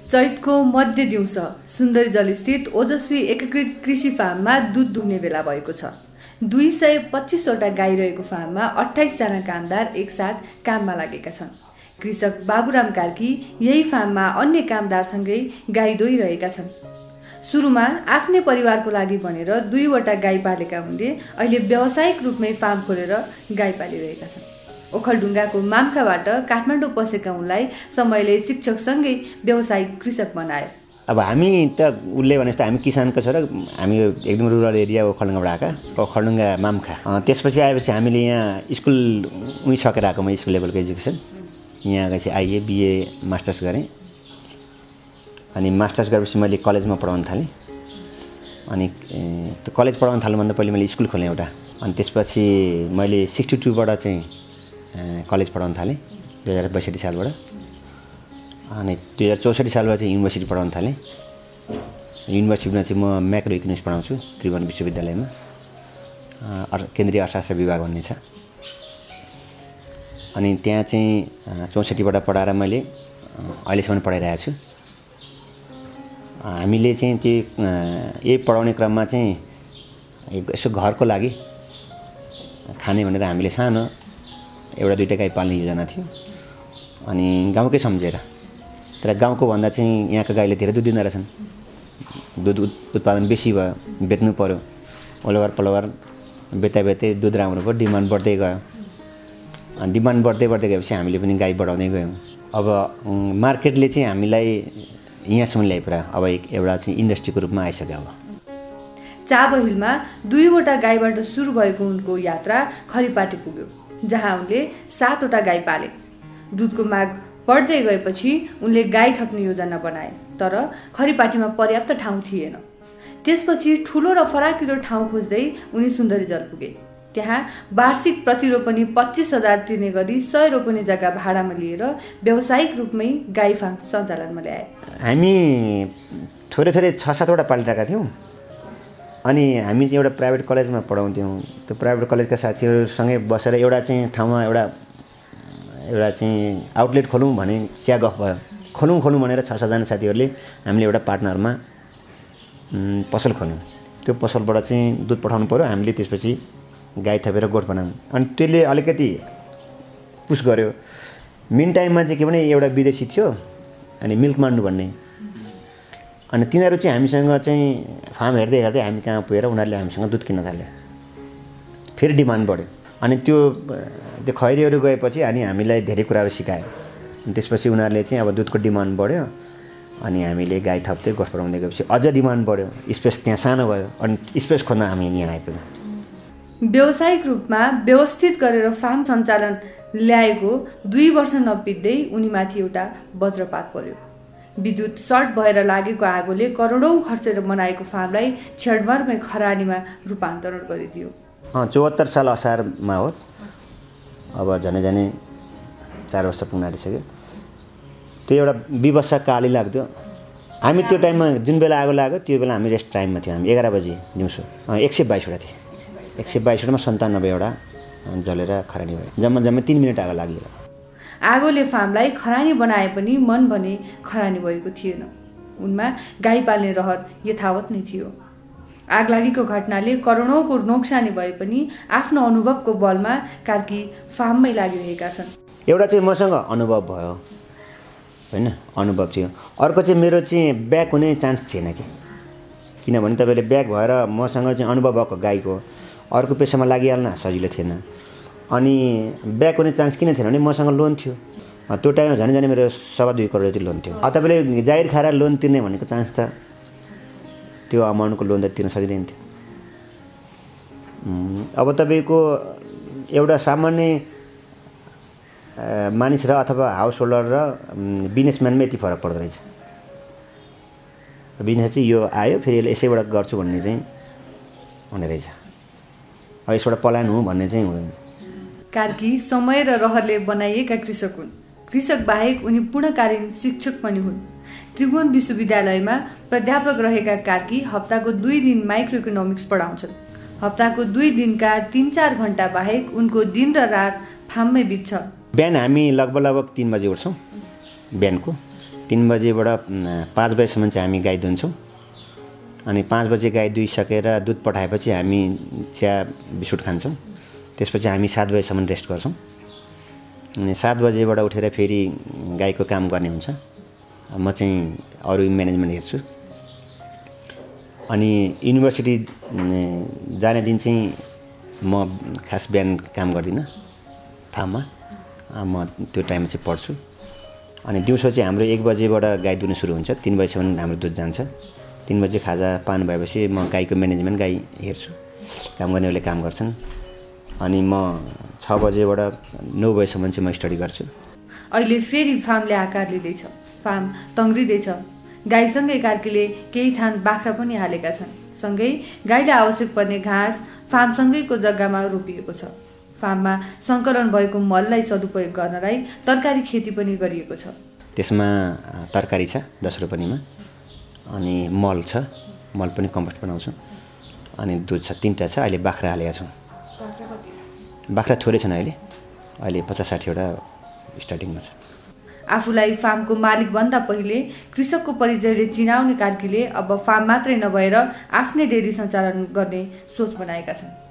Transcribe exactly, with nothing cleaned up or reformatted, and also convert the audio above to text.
चैतको मध्य दिउँसो सुन्दरी जलस्थित ओजस्वी एकीकृत कृषि फार्ममा दूध दुहुने बेला भएको छ। दुई सय पच्चीसवटा गाई रहेको फार्ममा अठाइस जना कामदार एकसाथ काममा लागेका छन्। कृषक बाबुराम कार्की यही फार्ममा अन्य कामदारसँगै गाई दोहिरहेका छन्। सुरुमा आफ्नै परिवारको लागि भनेर दुईवटा गाई पालेका उनले अहिले व्यावसायिक रूपमै फार्म खोलेर गाई पालिरहेका छन्। ओखलढुङ्गाको माम्खाबाट काठमाडौँ पसेका उनलाई समयले शिक्षकसँगै व्यावसायिक कृषक बनायो। अब हामी त उसले भने जस्तो हामी किसानको छोरा, हामी एकदम रुरल एरिया ओखलढुङ्गाबाट आएका, ओखलढुङ्गा माम्खा। त्यसपछि आएपछि हामीले यहाँ स्कुल उहीँ सकेर आएको, म स्कुल लेभलको एजुकेसन यहाँ गएपछि आइए बिए मास्टर्स गरेँ। अनि मास्टर्स गरेपछि मैले कलेजमा पढाउन थालेँ। अनि त्यो कलेज पढाउन थाल्नुभन्दा पहिले मैले स्कुल खोलेँ एउटा। अनि त्यसपछि मैले सिक्सटी टूबाट चाहिँ कलेज पढाउन थालेँ दुई हजार बैसठी सालबाट। अनि दुई हजार चौसठी सालबाट चाहिँ युनिभर्सिटी पढाउन थालेँ। युनिभर्सिटीमा चाहिँ म म्याक्रो इकोनोमिक्स पढाउँछु त्रिभुवन विश्वविद्यालयमा, केन्द्रीय अर्थशास्त्र विभाग भन्ने छ। अनि त्यहाँ चाहिँ चौसठीबाट पढाएर मैले अहिलेसम्म पढाइरहेको छु। हामीले चाहिँ त्यो यही पढाउने क्रममा चाहिँ यसो घरको लागि खाने भनेर हामीले सानो एउटा दुईवटा गाई पाल्ने योजना थियो। अनि गाउँकै सम्झेर, तर गाउँको भन्दा चाहिँ यहाँको गाईले धेरै दुध दिँदो रहेछन्। दुध उत्पादन बेसी भयो, बेच्नु पऱ्यो। ओलगर पलगर बेच्दा बेच्दै दुध राम्रो भयो, डिमान्ड बढ्दै गयो। अनि डिमान्ड बढ्दै बढ्दै गएपछि हामीले पनि गाई बढाउँदै गयौँ। अब मार्केटले चाहिँ हामीलाई यहाँसम्म ल्याइपुरा अब एक एउटा चाहिँ इन्डस्ट्रीको रूपमा आइसक्यो। अब चाबहिलमा दुईवटा गाईबाट सुरु भएको उनको यात्रा खरिपाटी पुग्यो, जहाँ उनले सातवटा गाई पाले। दुधको माग बढ्दै गएपछि उनले गाई थप्ने योजना बनाए, तर खरिपाटीमा पर्याप्त ठाउँ थिएन। त्यसपछि ठुलो र फराकिलो ठाउँ खोज्दै उनी सुन्दरी जल पुगे। त्यहाँ वार्षिक प्रतिरोपनी पच्चिस हजार तिर्ने गरी सय रोपनी जग्गा भाडामा लिएर व्यावसायिक रूपमै गाई फार्म सञ्चालनमा ल्याए। हामी थोरै थोरै छ सातवटा पालिरहेका थियौँ। अनि हामी चाहिँ एउटा प्राइभेट कलेजमा पढाउँथ्यौँ। त्यो प्राइभेट कलेजका साथीहरूसँगै बसेर एउटा चाहिँ ठाउँमा एउटा एउटा चाहिँ आउटलेट खोलौँ भने चिया गफ भयो। खोलौँ खोलौँ भनेर छ सातजना साथीहरूले हामीले एउटा पार्टनरमा पसल खोल्यौँ। त्यो पसलबाट चाहिँ दुध पठाउनु पऱ्यो, हामीले त्यसपछि गाई थपेर गोठ बनायौँ। अनि त्यसले अलिकति पुस गर्यो। मिन टाइममा चाहिँ के भने एउटा विदेशी थियो, अनि मिल्क मान्नु भन्ने। अनि तिनीहरू चाहिँ हामीसँग चाहिँ फार्म हेर्दै हेर्दै हामी कहाँ पुगेर उनीहरूले हामीसँग दुध किन्न थाल्यो। फेरि डिमान्ड बढ्यो। अनि त्यो त्यो खैरीहरू गएपछि अनि हामीलाई धेरै कुराहरू सिकायो। अनि त्यसपछि उनीहरूले चाहिँ अब दुधको डिमान्ड बढ्यो। अनि हामीले गाई थप्दै गोठ बढाउँदै गएपछि अझ डिमान्ड बढ्यो। स्पेस त्यहाँ सानो भयो। अनि स्पेस खोज्न हामी यहाँ आइपुग्यौँ। व्यावसायिक रूपमा व्यवस्थित गरेर फार्म सञ्चालन ल्याएको दुई वर्ष नबित्दै उनीमाथि एउटा वज्रपात पर्यो। विद्युत सर्ट भएर लागेको आगोले करोडौँ खर्चेर बनाएको फार्मलाई छेडमरमै खरानीमा रूपान्तरण गरिदियो। चौहत्तर साल असारमा हो। अब झनै झनै चार वर्ष पुग्न आँटिसक्यो। त्यो एउटा विवशा काली लाग्थ्यो। हामी त्यो टाइममा जुन बेला आगो लाग्यो त्यो बेला हामी रेस्ट टाइममा थियौँ। हामी एघार बजी दिउँसो एक सय बाइसवटा थिएँ। एक सय बाइसवटामा सन्तानब्बेवटा जलेर खरानी भयो। जम्मा जम्मा तिन मिनट आगो लाग्यो। आगोले फार्मलाई खरानी बनाए पनि मन भने खरानी भएको थिएन। उनमा गाई पाल्ने रहर यथावत नै थियो। आगलागीको घटनाले करोडौँको नोक्सानी भए पनि आफ्नो अनुभवको बलमा कार्की फार्ममै लागिरहेका छन्। एउटा चाहिँ मसँग अनुभव भयो, होइन, अनुभव थियो। अर्को चाहिँ मेरो चाहिँ ब्याक हुने चान्स थिएन कि, किनभने तपाईँले ब्याक भएर मसँग चाहिँ अनुभव भएको गाईको अर्को पेसामा लागिहाल्न सजिलो थिएन। अनि ब्याक हुने चान्स किन थिएन भने मसँग लोन थियो। त्यो टाइममा झन् झन् मेरो सवा दुई करोड जति लोन थियो। अब तपाईँले जाहिर खाएर लोन तिर्ने भनेको चान्स त त्यो अमाउन्टको लोन त तिर्न सकिँदैन थियो। अब तपाईँको एउटा सामान्य मानिस र अथवा हाउस होल्डर र बिजनेसम्यानमा यति फरक पर्दो रहेछ। बिजनेस चाहिँ यो आयो फेरि यसले यसैबाट गर्छु भन्ने चाहिँ हुने रहेछ। अब यसबाट पलायन हुँ भन्ने चाहिँ हुँदैन। कार्की समय र रहरले बनाइएका कृषक हुन्। कृषक बाहेक उनी पूर्णकालीन शिक्षक पनि हुन्। त्रिभुवन विश्वविद्यालयमा प्राध्यापक रहेका कार्की हप्ताको दुई दिन माइक्रो इकोनोमिक्स पढाउँछन्। हप्ताको दुई दिनका तीन चार घण्टा बाहेक उनको दिन र रात फार्ममै बित्छ। बिहान हामी लगभग लगभग तीन बजे उठ्छौँ बिहानको। तीन बजेबाट पाँच बजेसम्म चाहिँ हामी गाई दुन्छौँ। अनि पाँच बजे गाई दुइसकेर दुध पठाएपछि हामी चिया बिस्कुट खान्छौँ। त्यसपछि हामी सात बजेसम्म रेस्ट गर्छौँ। अनि सात बजेबाट उठेर फेरि गाईको काम गर्ने हुन्छ। म चाहिँ अरू म्यानेजमेन्ट हेर्छु। अनि युनिभर्सिटी जाने दिन चाहिँ म खास बिहान काम गर्दिनँ फार्ममा, म त्यो टाइममा चाहिँ पढ्छु। अनि दिउँसो चाहिँ हाम्रो एक बजेबाट गाई दुख्न सुरु हुन्छ, तिन बजीसम्म हाम्रो दुध जान्छ। तिन बजे खाजा पान भएपछि म गाईको म्यानेजमेन्ट गाई हेर्छु, काम गर्नेहरूले काम गर्छन्। अनि म छ बजेबाट नौ बजीसम्म चाहिँ म स्टडी गर्छु। अहिले फेरि फार्मले आकार लिँदैछ, फार्म तङ्ग्रिँदैछ। गाईसँगै कार्कीले केही थान बाख्रा पनि हालेका छन्। सँगै गाईलाई आवश्यक पर्ने घाँस फार्मसँगैको जग्गामा रोपिएको छ। फार्ममा सङ्कलन भएको मललाई सदुपयोग गर्नलाई तरकारी खेती पनि गरिएको छ। त्यसमा तरकारी छ दस रोपनीमा, अनि मल छ, मल पनि कम्पोस्ट बनाउँछौँ। अनि दुध छ, तिनवटा छ। अहिले बाख्रा हालेका छौँ। बाख्रा थोरै छन् अहिले, अहिले पचास साठीवटा स्टार्टिङमा छ। आफूलाई फार्मको मालिकभन्दा पहिले कृषकको परिचयले चिनाउने कार्कीले अब फार्म मात्रै नभएर आफ्नै डेरी सञ्चालन गर्ने सोच बनाएका छन्।